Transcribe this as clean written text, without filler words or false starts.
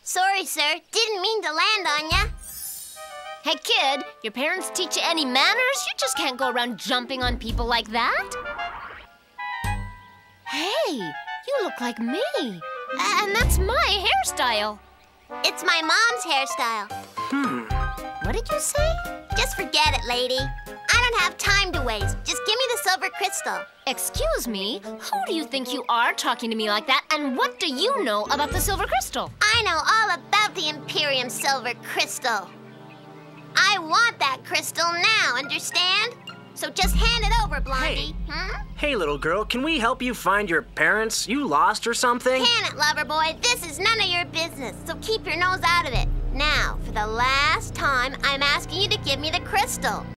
Sorry, sir. Didn't mean to land on ya. Hey, kid, your parents teach you any manners? You just can't go around jumping on people like that. Hey, you look like me. And that's my hairstyle. It's my mom's hairstyle. What did you say? Just forget it, lady. I don't have time to waste. Just give me the silver crystal. Excuse me? Who do you think you are talking to me like that? And what do you know about the silver crystal? I know all about the Imperium silver crystal. I want that crystal now, understand? So just hand it over, Blondie. Hey, little girl, can we help you find your parents? You lost or something? Can it, lover boy? This is none of your business, so keep your nose out of it. Now, for the last time, I'm asking you to give me the crystal.